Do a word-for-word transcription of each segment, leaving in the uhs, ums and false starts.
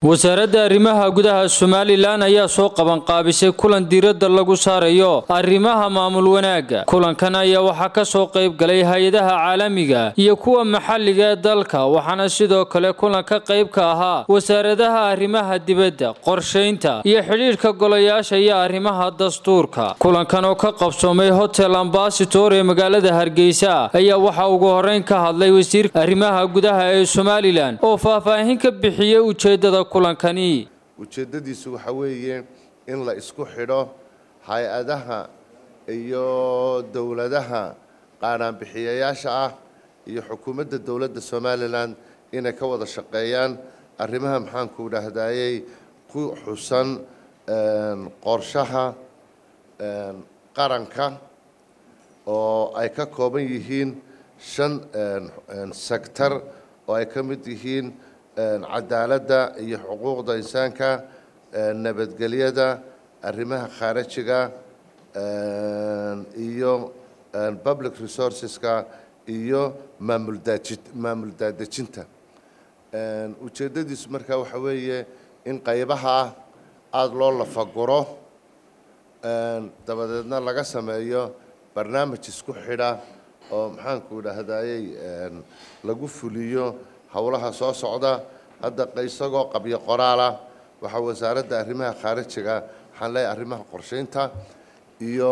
wasaaradda arrimaha gudaha Somaliland ayaa soo qaban qaabisay kulan diiradda lagu saarayo arrimaha maamul wanaaga. Kulankan ayaa waxa ka soo qayb galay hay'adaha caalamiga iyo kuwa maxalliga ee dalka, waxaana sidoo kale kulan ka qayb ka ahaa wasaaradaha arrimaha dibadda, qorsheynta iyo xiriirka golayaasha iyo arrimaha dastuurka. Kulankan oo ka qabsoomay Hotel Ambassador ee magaalada Hargeysa ayaa waxa ugu horeyn ka hadlay wasiirka arrimaha gudaha ee Somaliland oo faahfaahin ka bixiyay ujeedada kulankani. ujeedadiisu waxa weeye in la isku xidho hay'adaha iyo dawladaha qaran bixiyayaasha ah iyo xukuumadda dawladda Somaliland inay ka wada shaqeeyaan arrimaha maxaan ku dhahdayay ku xusan qorshaha qaranka oo ay ka kooban yihiin shan sector oo ay ka mid yihiin cadaaladda iyo xuquuqda insaanka, nabadgelyada, arrimaha khaarijiga iyo public resourceska iyo maamul daadejinta. ujeedadiisu markaa waxa weeye in qaybaha aad loo lafaguro dabadeedna laga sameeyo barnaamij isku xidha oo maxaan ku dhahdayay lagu fuliyo hawlaha soo socda. hadda qaysagoo qabyo qoraala waxa wasaaradda arrimaha khaarijiga waxaan leeyahay arrimaha qorsheynta iyo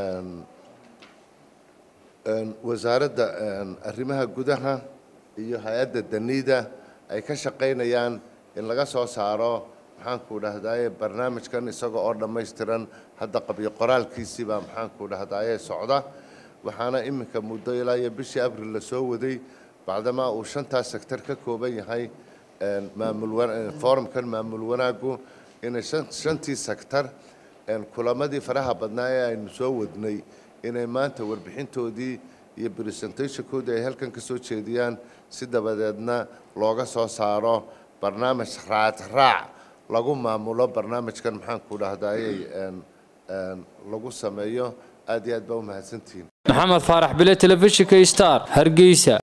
wasaaradda arrimaha gudaha iyo hay'adda danida ay ka shaqeynayaan in laga soo saaro maxaan ku dhahdayay barnaamijkan isaga oo dhammaystiran. hadda qabyo qoraalkiisii baa maxaan ku dhahdayay socda, waxaana iminka muddo ilaa iyo bishii abriil la soo waday bacdama uu shantaas sector ka kooban yahay maamul forumkan maamul wanaagu inay shantii sector kulamadii faraha badnaa ee aynu soo wadnay inay maanta warbixintoodii iyo presentationkoodii ay halkan ka soo jeediyaan si dabadeedna looga soo saaro barnaamij raac raac lagu maamulo barnaamijkan maxaan ku dhahdayay lagu sameeyo. aad iyo aad baa u mahadsantihiin. Maxamed Faarax Bile, Telefishinka Star, Hargeysa.